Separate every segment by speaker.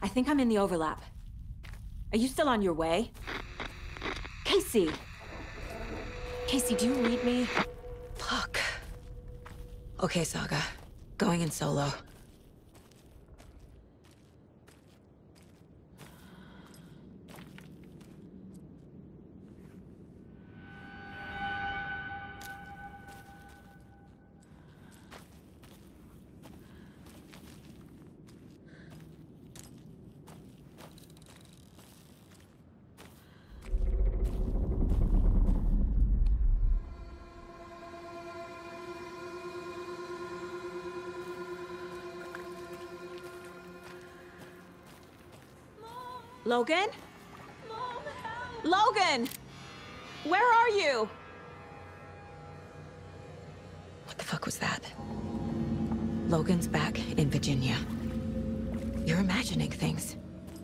Speaker 1: I think I'm in the overlap. Are you still on your way? Casey! Casey, do you read me?
Speaker 2: Fuck. Okay, Saga. Going in solo.
Speaker 1: Logan?
Speaker 3: Mom, help!
Speaker 1: Logan! Where are you?
Speaker 2: What the fuck was that? Logan's back in Virginia. You're imagining things.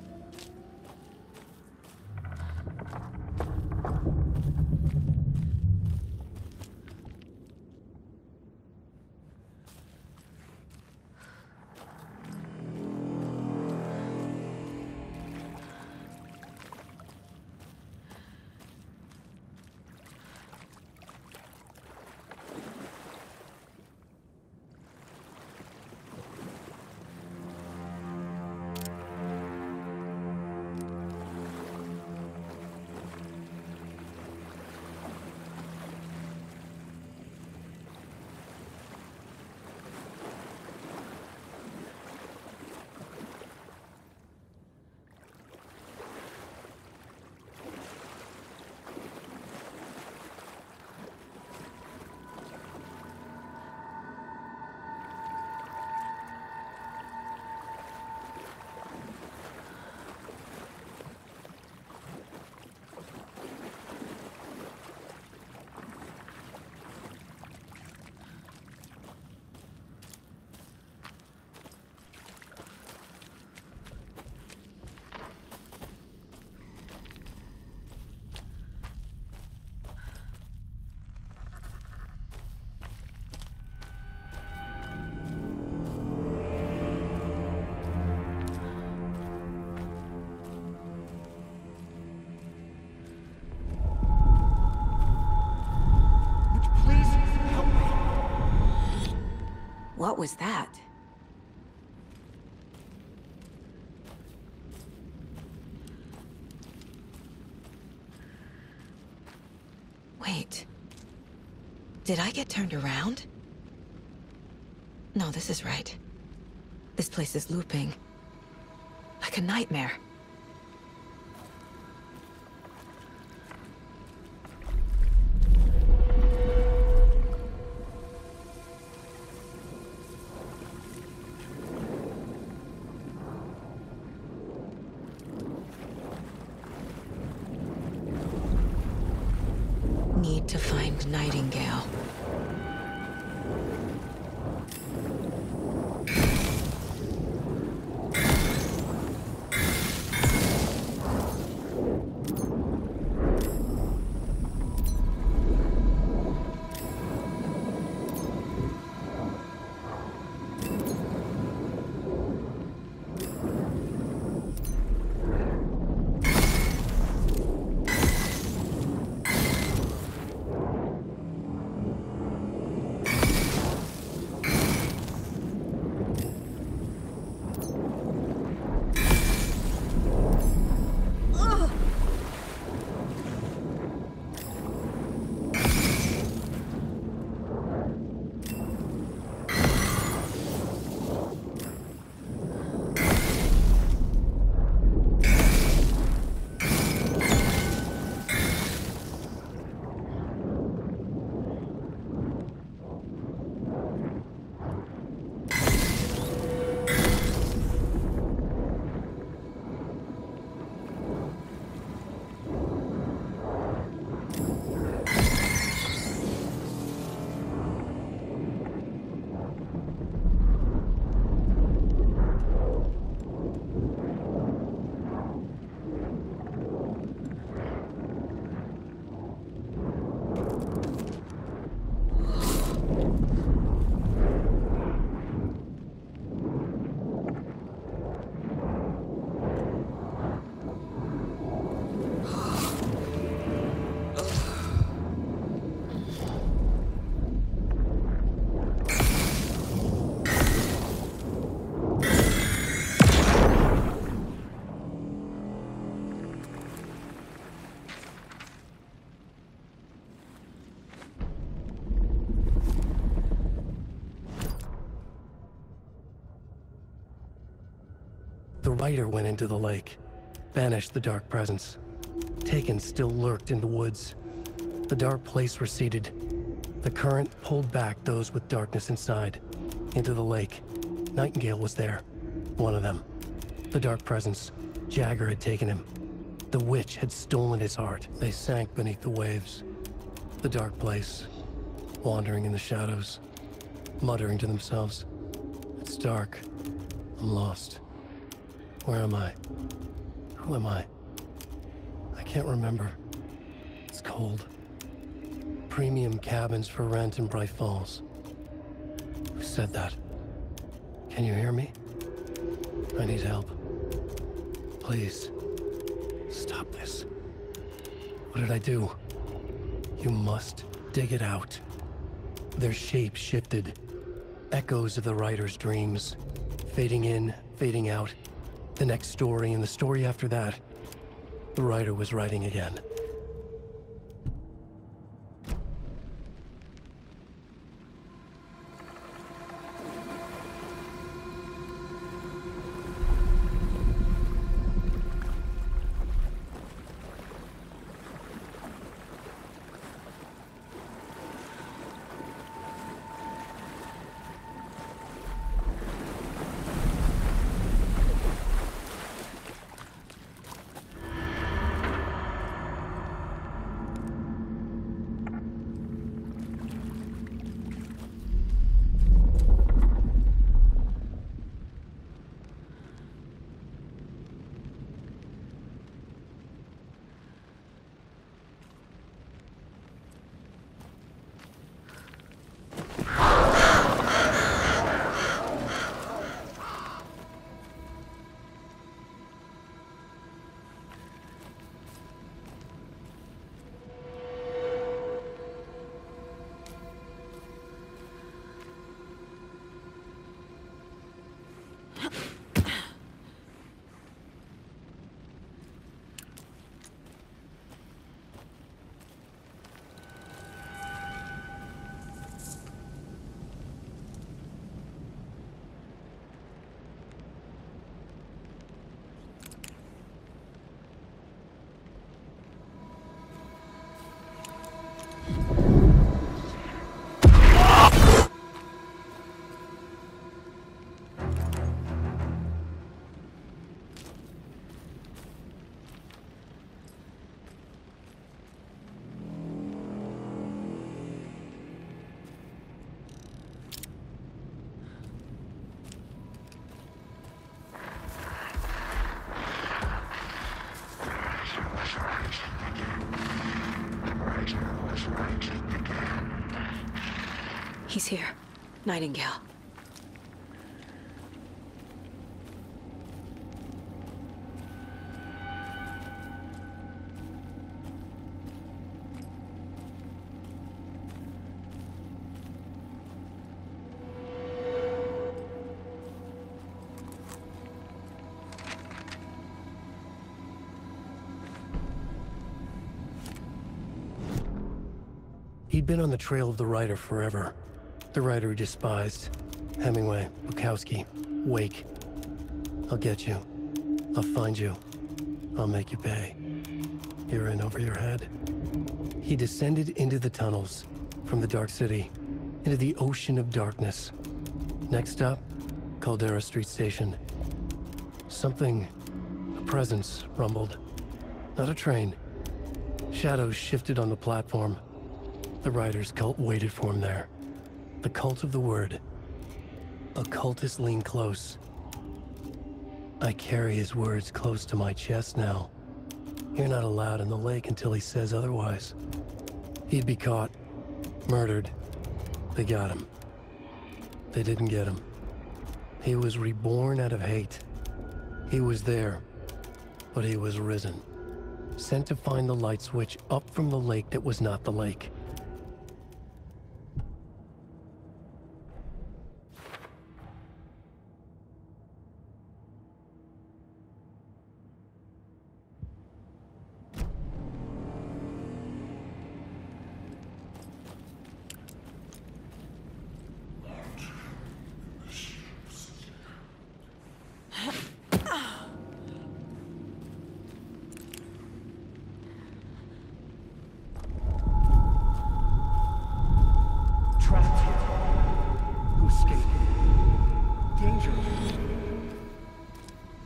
Speaker 2: What was that? Wait. Did I get turned around? No, this is right. This place is looping. Like a nightmare. Need to find Nightingale.
Speaker 4: Rider went into the lake, banished the dark presence. Taken still lurked in the woods. The dark place receded. The current pulled back those with darkness inside, into the lake. Nightingale was there, one of them. The dark presence, Jagger had taken him. The witch had stolen his heart. They sank beneath the waves. The dark place, wandering in the shadows, muttering to themselves. It's dark. I'm lost. Where am I? Who am I? I can't remember. It's cold. Premium cabins for rent in Bright Falls. Who said that? Can you hear me? I need help. Please. Stop this. What did I do? You must dig it out. Their shape shifted. Echoes of the writer's dreams. Fading in, fading out. The next story and the story after that. The writer was writing again.
Speaker 2: He's here. Nightingale.
Speaker 4: He'd been on the trail of the writer forever. The writer he despised. Hemingway, Bukowski, Wake. I'll get you. I'll find you. I'll make you pay. You're in over your head. He descended into the tunnels, from the Dark City, into the ocean of darkness. Next stop, Caldera Street Station. Something, a presence, rumbled. Not a train. Shadows shifted on the platform. The writer's cult waited for him there. The cult of the word. Occultists lean close. I carry his words close to my chest now. You're not allowed in the lake until he says otherwise. He'd be caught, murdered. They got him. They didn't get him. He was reborn out of hate. He was there, but he was risen. Sent to find the light switch up from the lake that was not the lake.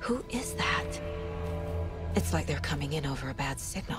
Speaker 2: Who is that? It's like they're coming in over a bad signal.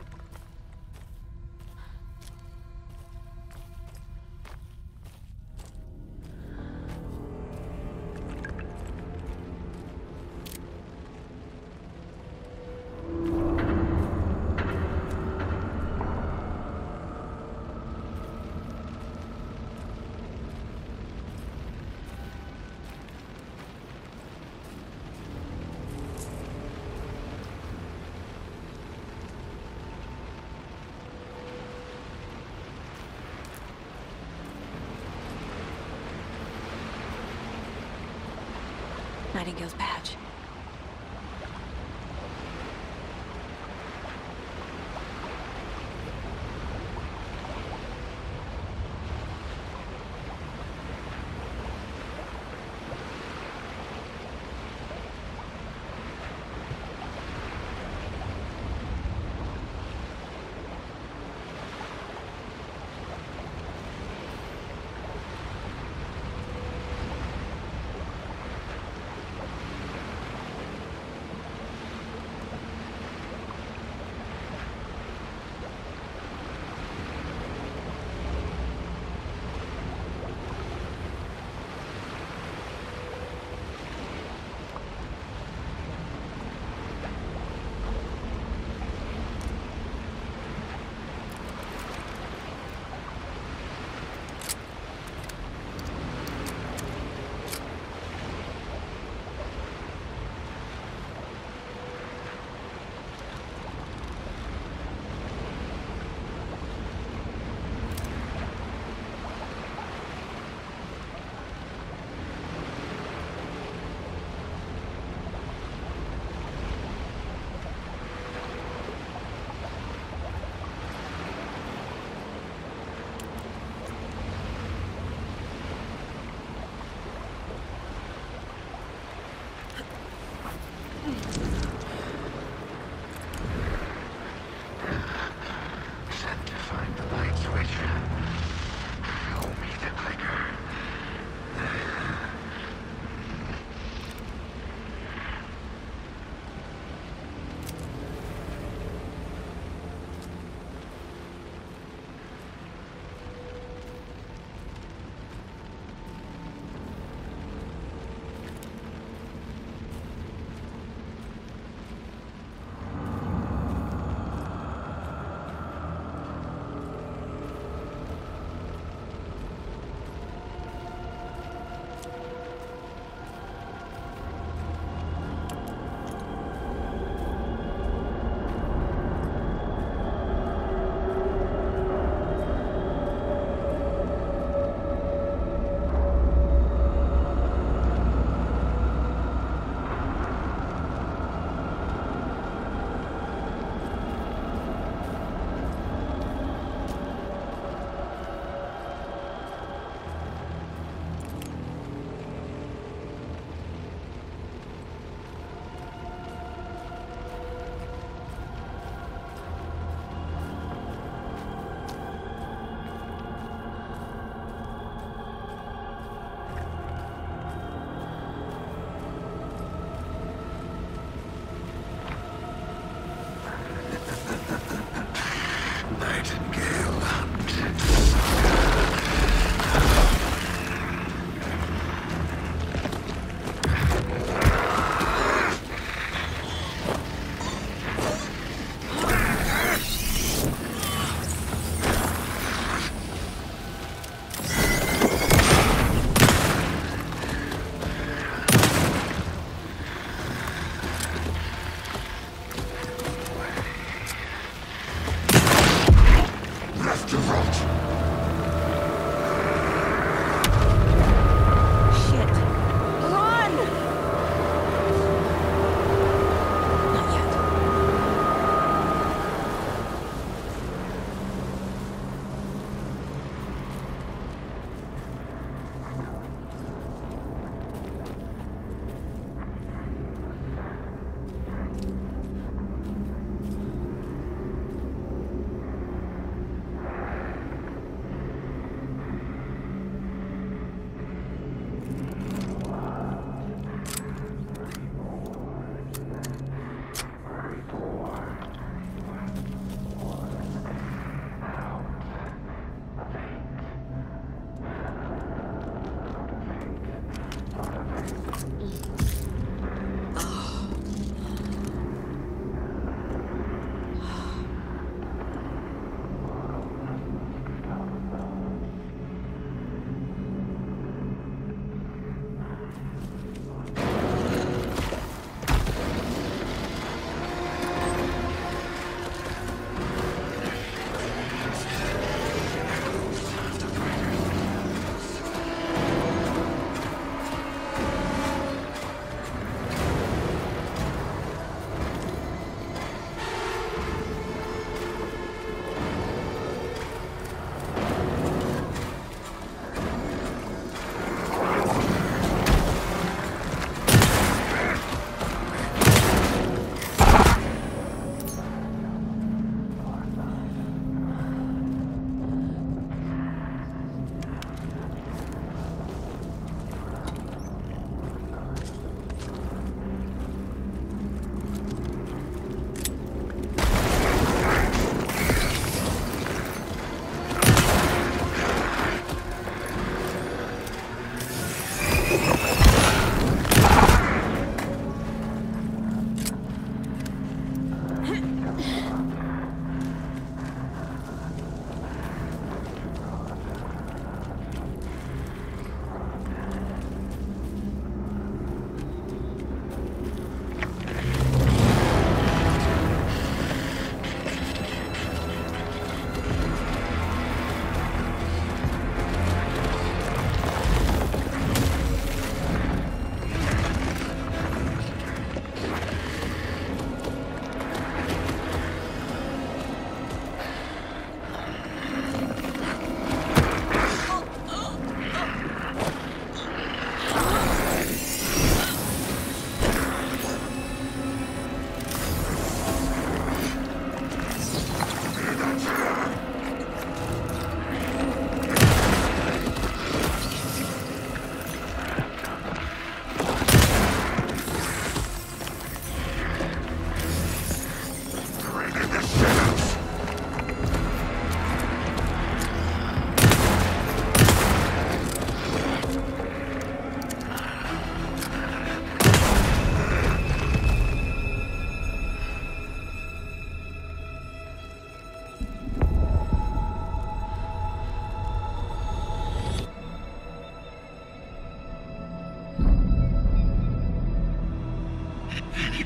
Speaker 2: Nightingale's badge.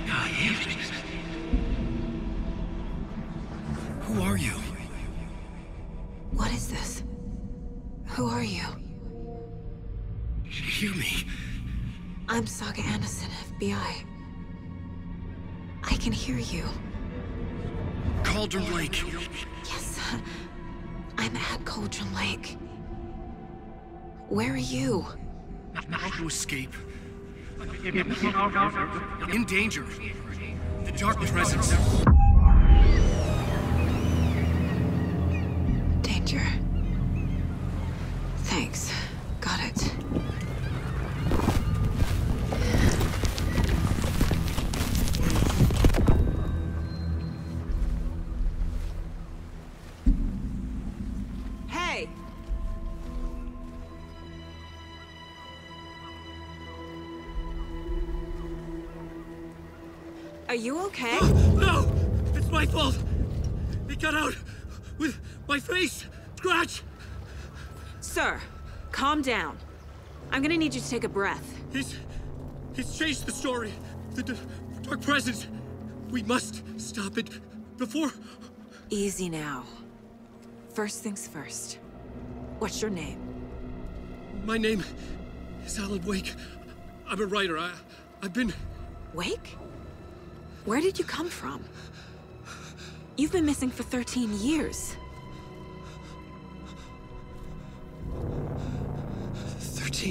Speaker 4: Who are you?
Speaker 2: What is this? Who are you?
Speaker 4: Hear me.
Speaker 2: I'm Saga Anderson, FBI. I can hear you.
Speaker 4: Cauldron Lake.
Speaker 2: Yes, I'm at Cauldron Lake. Where are you?
Speaker 4: How to escape. In danger. The dark presence.
Speaker 2: Danger. Thanks. Got it.
Speaker 1: Hey! Are you okay?
Speaker 4: No! It's my fault! It got out with my face! Scratch!
Speaker 1: Sir, calm down. I'm gonna need you to take a breath.
Speaker 4: He's changed the story. The dark presence. We must stop it before...
Speaker 1: Easy now. First things first. What's your name?
Speaker 4: My name is Alan Wake. I'm a writer. I've been...
Speaker 1: Wake? Where did you come from? You've been missing for 13 years.
Speaker 4: 13.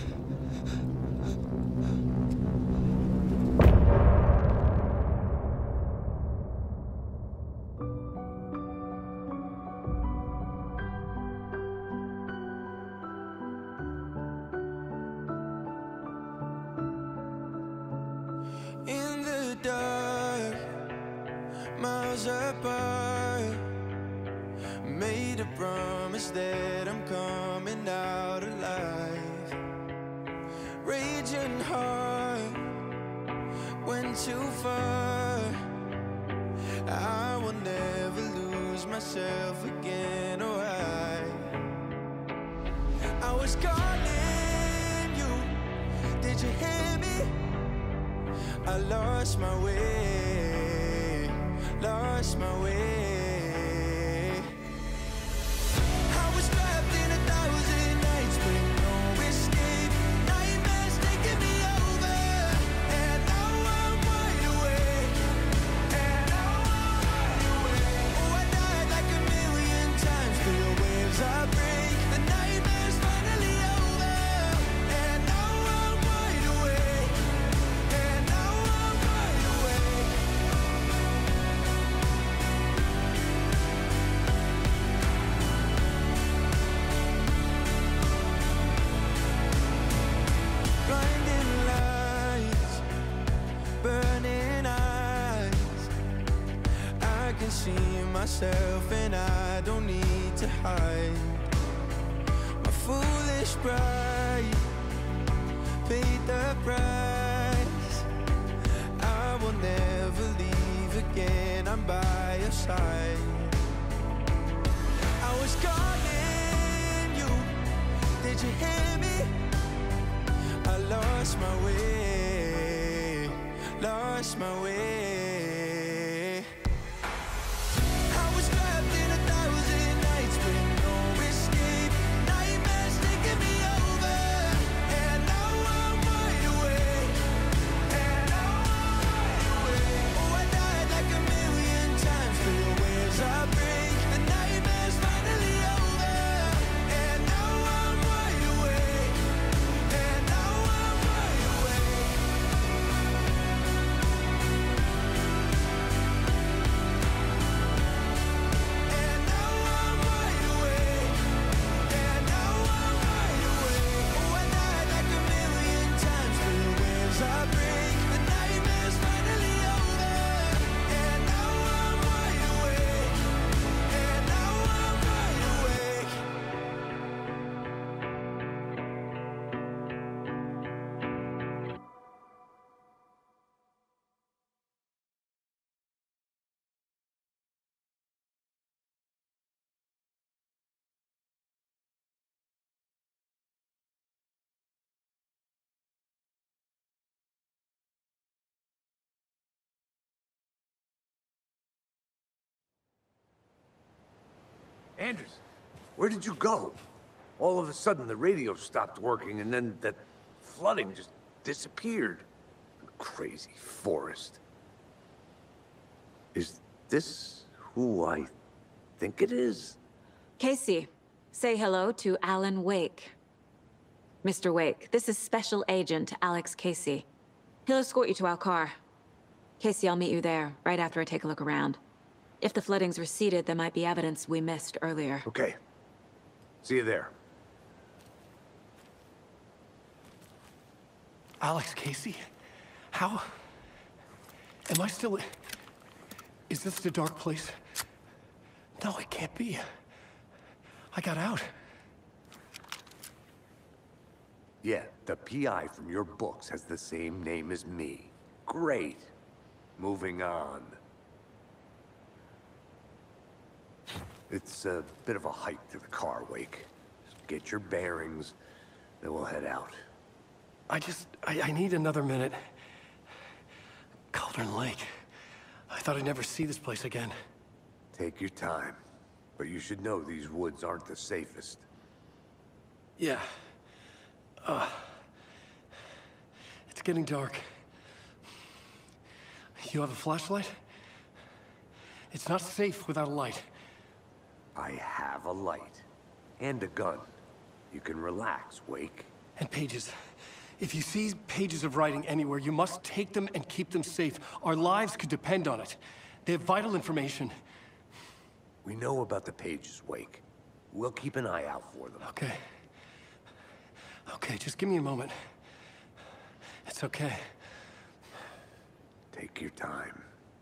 Speaker 5: In the dark, miles apart, made a promise that I'm coming out alive. Raging heart, went too far. I will never lose myself again, or I was calling you, did you hear me? I lost my way, lost my way. I was trapped in 1,000 nights with no escape. Nightmares taking me over, and now I'm wide awake. And now I'm wide awake. Oh, I died like 1,000,000 times through the waves I break. The nightmare's finally over, and now I'm wide awake. And now I'm wide awake. Blinding lights, burning eyes. I can see myself and I don't need to hide. My foolish pride paid the price. I will never leave again, I'm by your side. I was calling you, did you hear me? I lost my way, lost my way. I was trapped in 1,000 nights with no escape. Nightmares taking me over, and now I'm wide awake. And now I'm wide awake. Oh, I died like 1,000,000 times through the waves I break. The nightmare's finally over, and now I'm wide awake. And now I'm wide awake.
Speaker 6: Anders, where did you go? All of a sudden, the radio stopped working, and then that flooding just disappeared. Crazy forest. Is this who I think it is?
Speaker 2: Casey, say hello to Alan Wake. Mr. Wake, this is Special Agent Alex Casey. He'll escort you to our car. Casey, I'll meet you there, right after I take a look around. If the flooding's receded, there might be evidence we missed earlier.
Speaker 6: Okay. See you there.
Speaker 4: Alex Casey? How? Am I still... Is this the dark place? No, it can't be. I got out.
Speaker 6: Yeah, the PI from your books has the same name as me. Great. Moving on. It's a bit of a hike to the car, Wake. Just get your bearings, then we'll head out.
Speaker 4: I need another minute. Cauldron Lake. I thought I'd never see this place again.
Speaker 6: Take your time. But you should know these woods aren't the safest.
Speaker 4: Yeah. It's getting dark. You have a flashlight? It's not safe without a light.
Speaker 6: I have a light. And a gun. You can relax, Wake.
Speaker 4: And pages. If you see pages of writing anywhere, you must take them and keep them safe. Our lives could depend on it. They have vital information.
Speaker 6: We know about the pages, Wake. We'll keep an eye out for them.
Speaker 4: Okay. Okay, just give me a moment. It's okay.
Speaker 6: Take your time.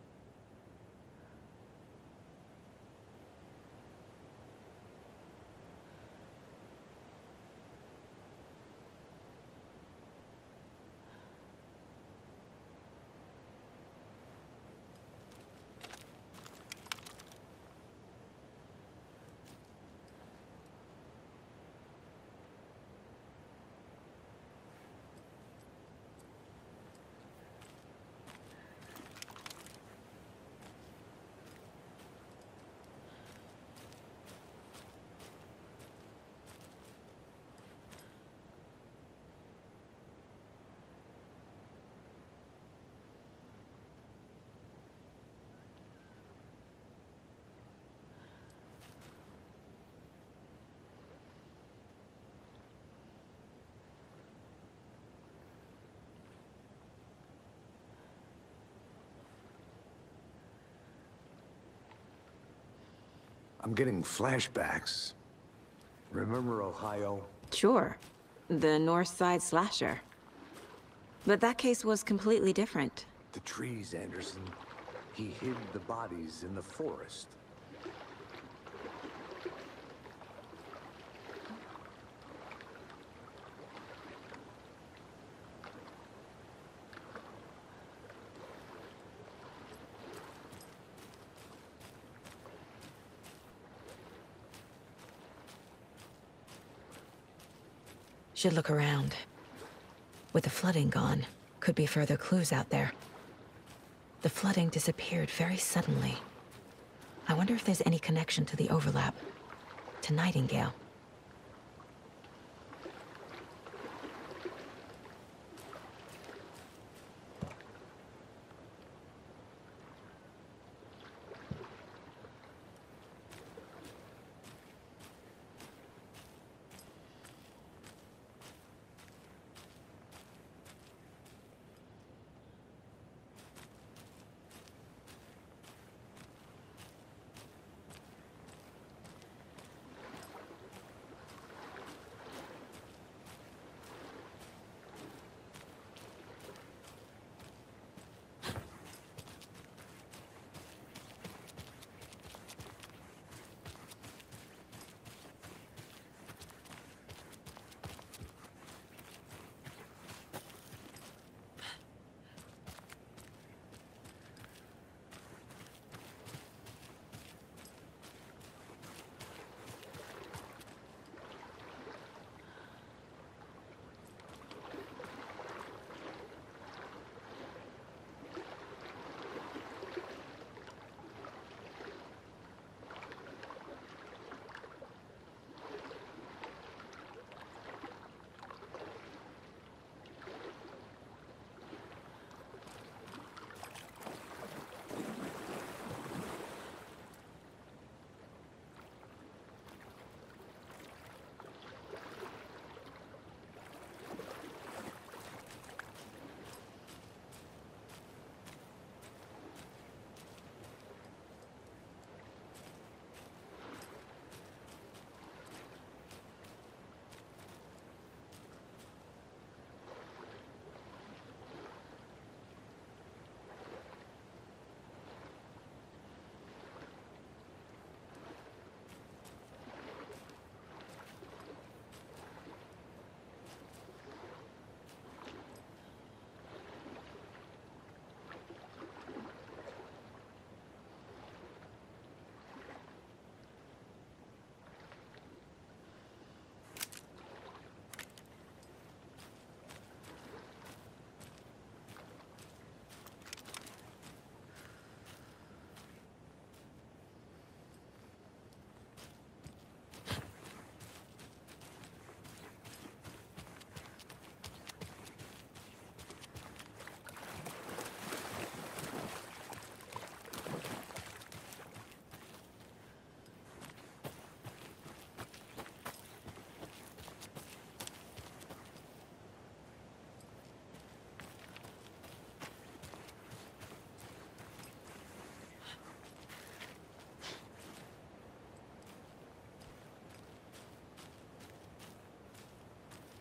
Speaker 6: I'm getting flashbacks. Remember Ohio?
Speaker 2: Sure. The North Side Slasher. But that case was completely different.
Speaker 6: The trees, Anderson. He hid the bodies in the forest.
Speaker 2: Should look around. With the flooding gone, could be further clues out there. The flooding disappeared very suddenly. I wonder if there's any connection to the overlap. To Nightingale.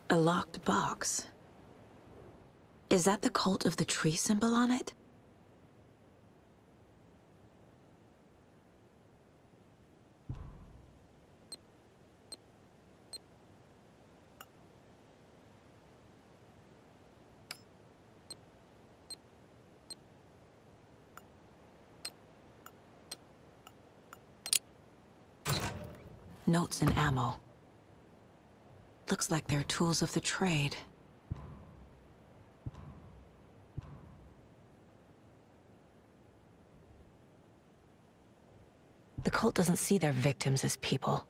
Speaker 2: A locked box. Is that the Cult of the Tree symbol on it? Notes and ammo. Looks like they're tools of the trade. The cult doesn't see their victims as people.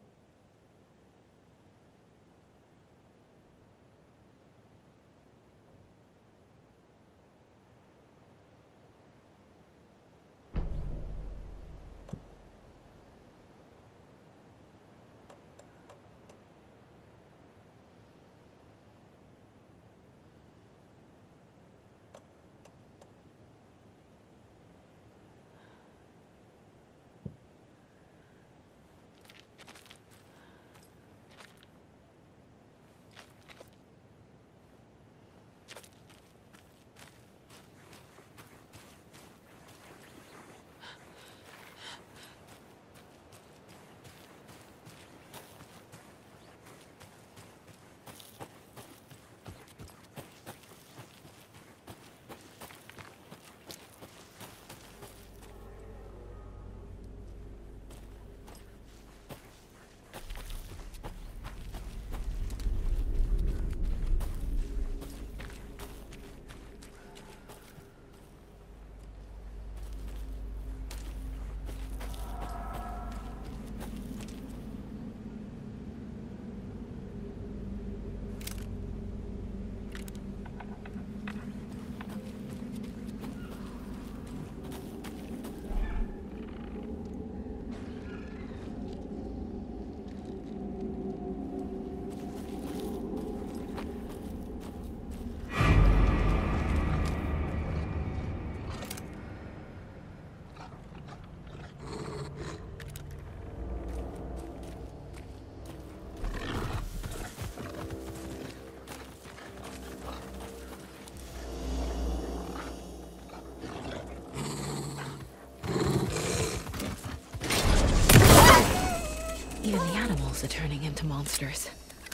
Speaker 2: Even the animals are turning into monsters.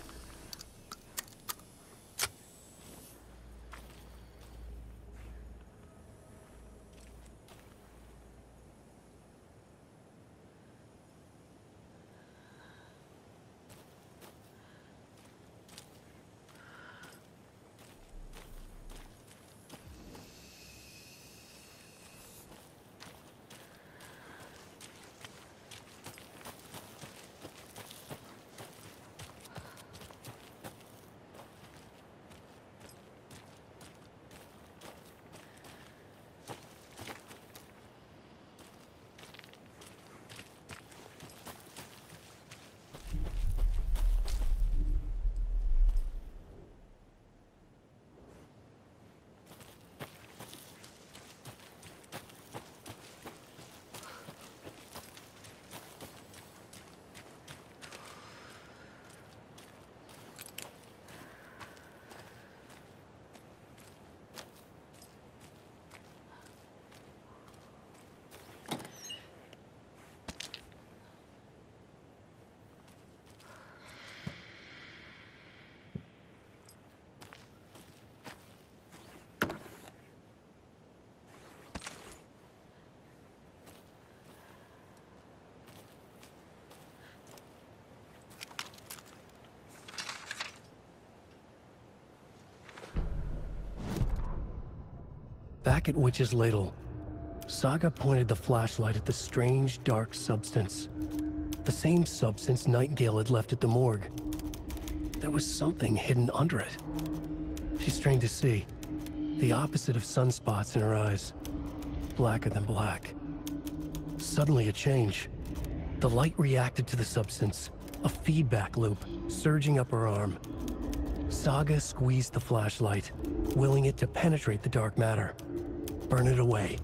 Speaker 4: Back at Witch's Ladle, Saga pointed the flashlight at the strange, dark substance. The same substance Nightingale had left at the morgue. There was something hidden under it. She strained to see. The opposite of sunspots in her eyes. Blacker than black. Suddenly a change. The light reacted to the substance. A feedback loop, surging up her arm. Saga squeezed the flashlight, willing it to penetrate the dark matter. Burn it away.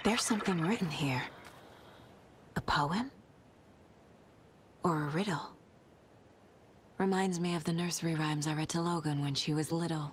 Speaker 2: There's something written here. A poem? Or a riddle? Reminds me of the nursery rhymes I read to Logan when she was little.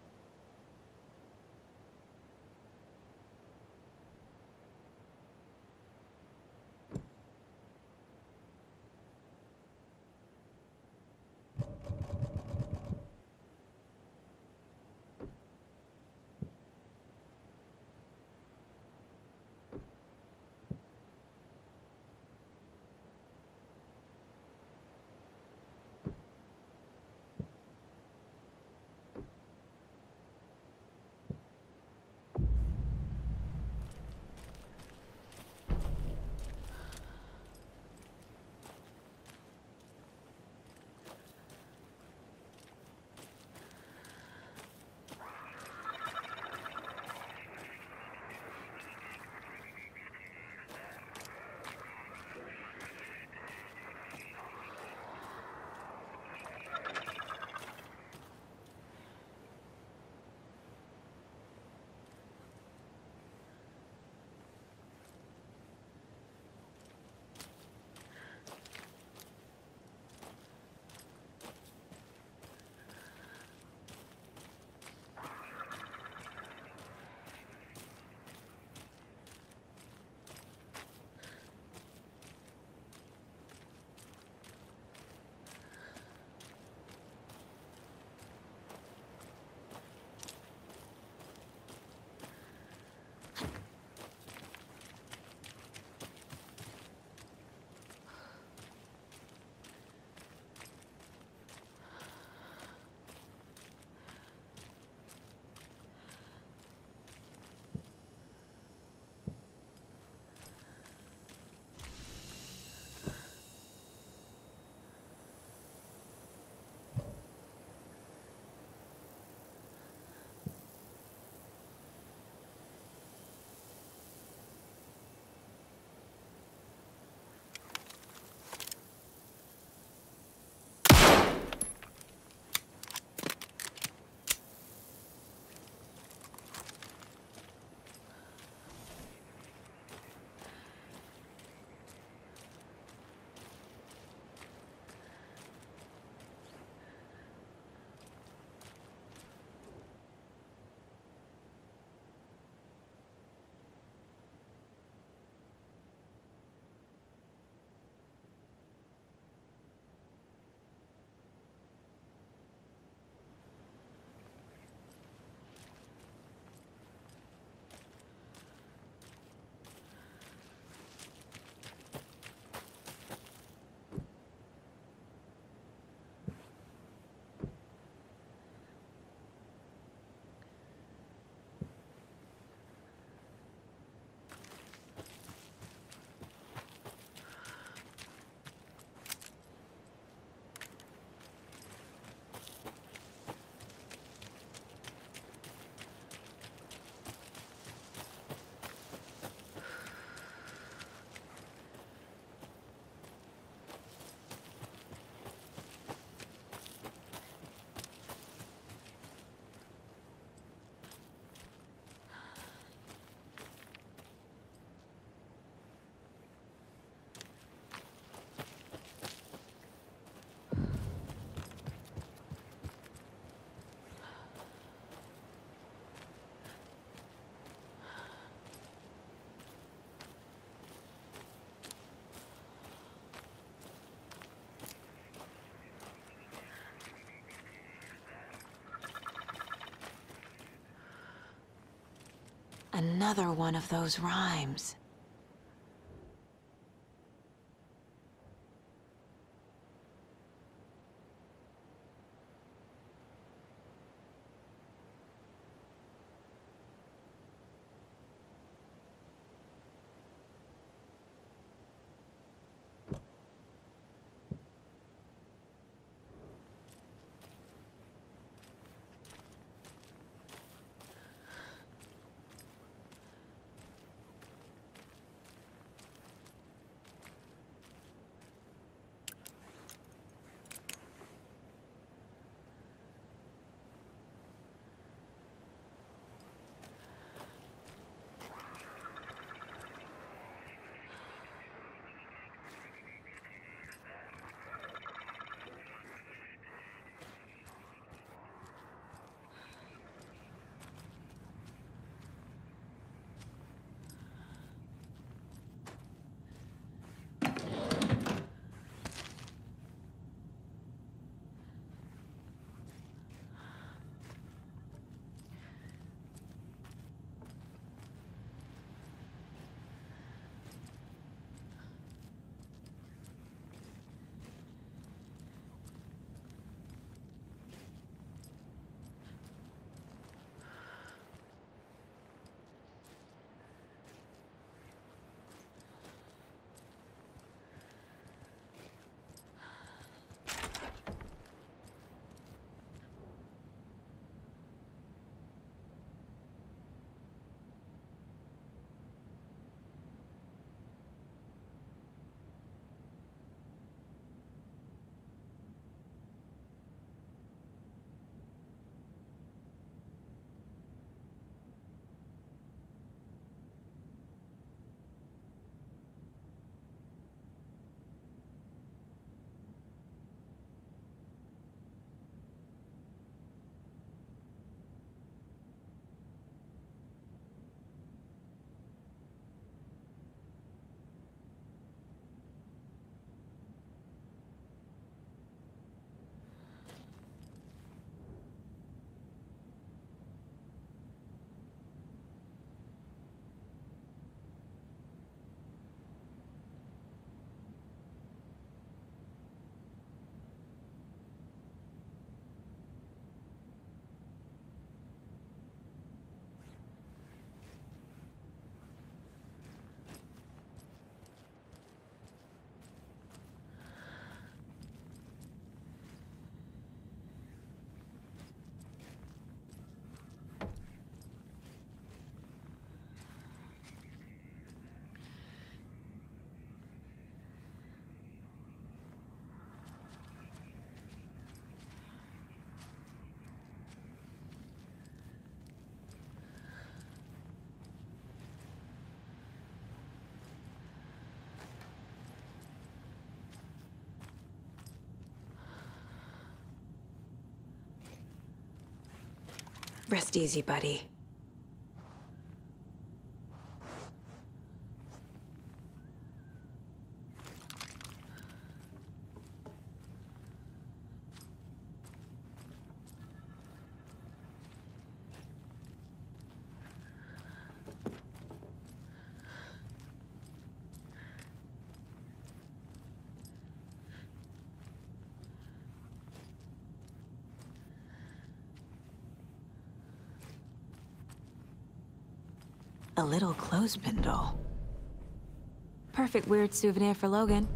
Speaker 2: Another one of those rhymes. Rest easy, buddy. A little clothespin doll. Perfect weird souvenir for Logan.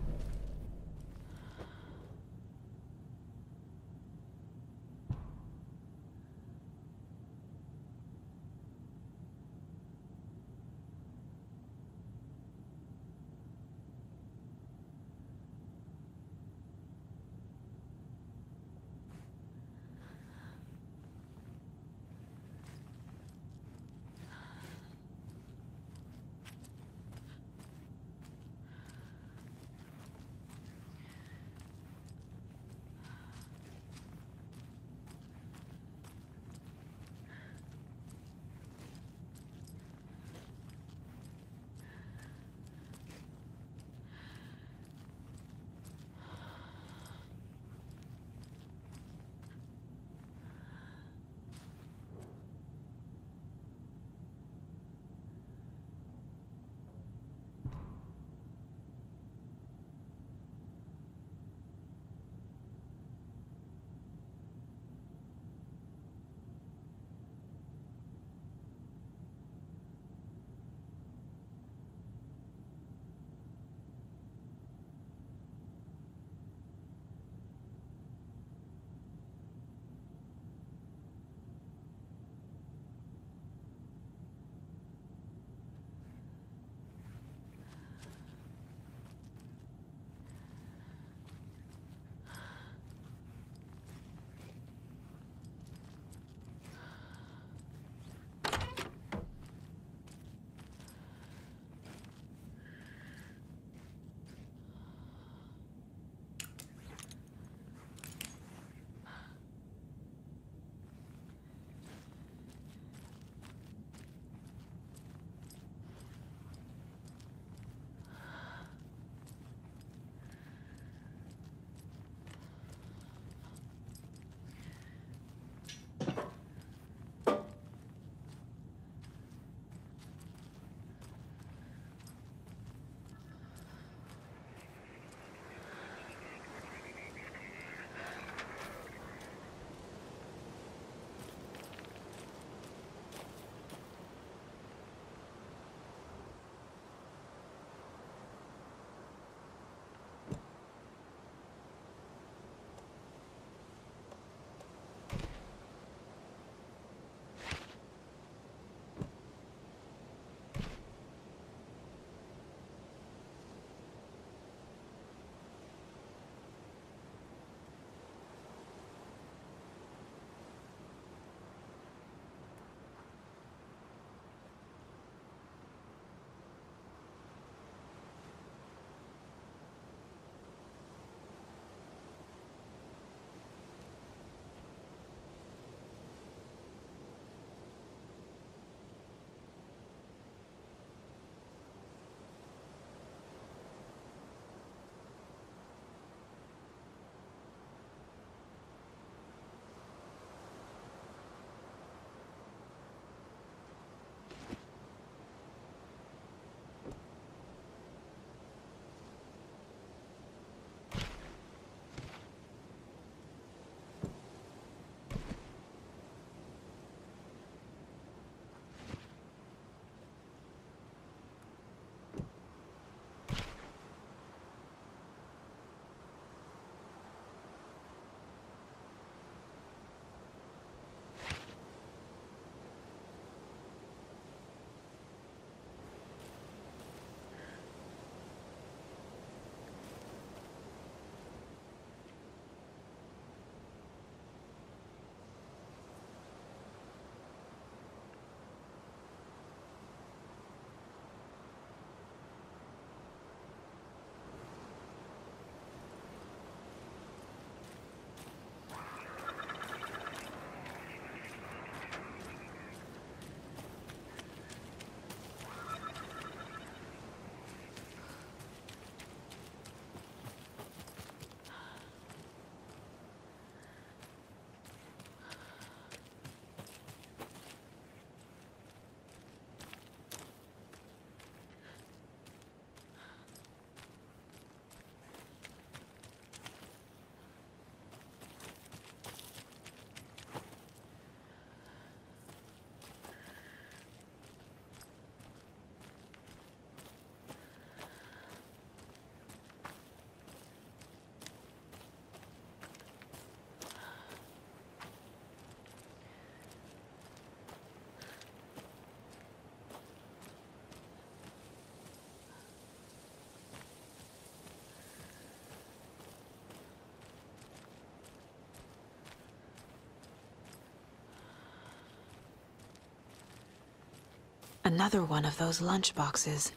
Speaker 2: Another one of those lunchboxes.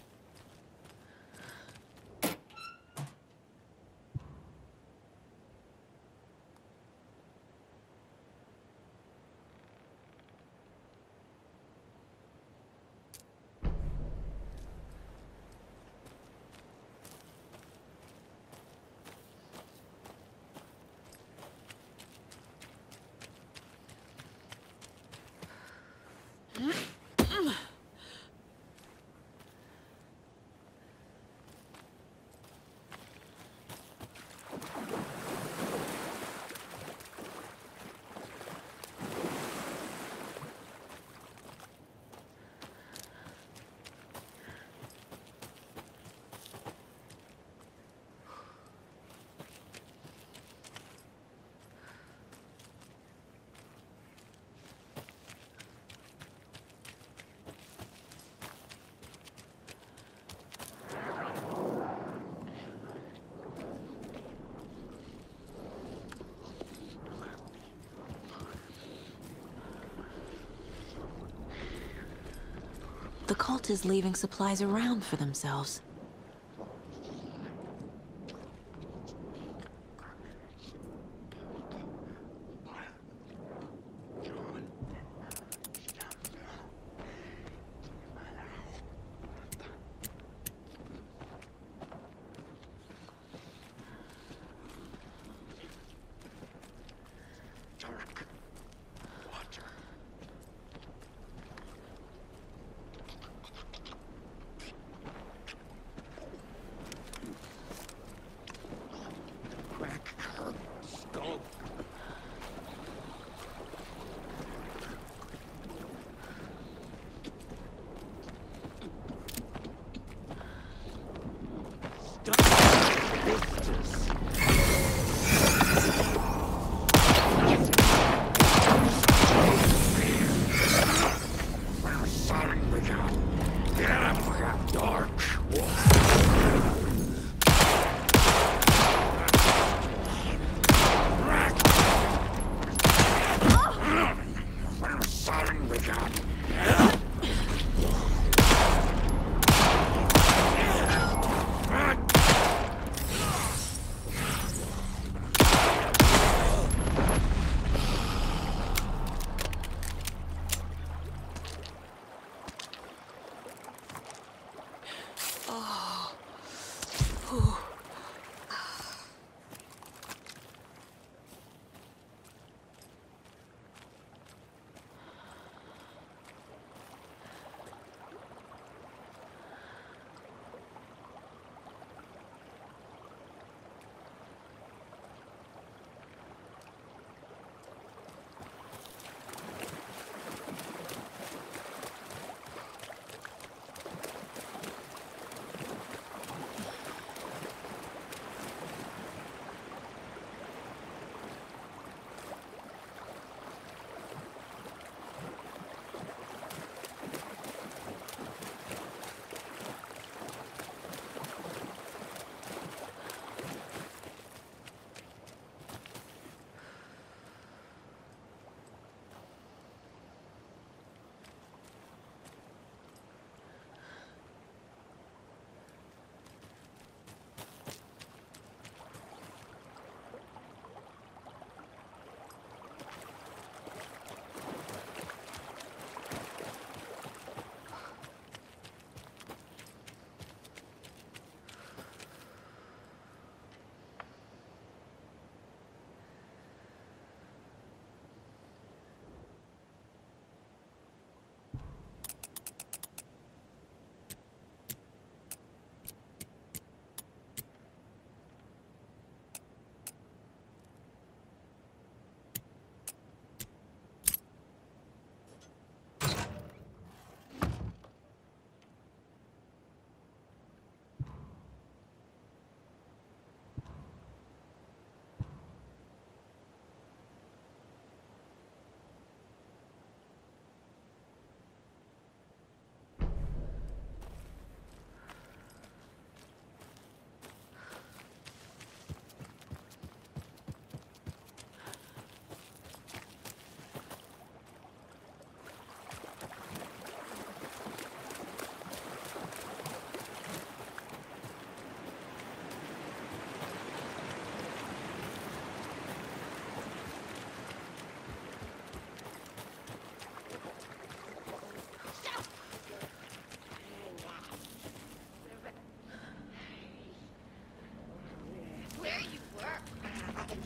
Speaker 2: The cult is leaving supplies around for themselves.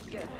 Speaker 3: Good.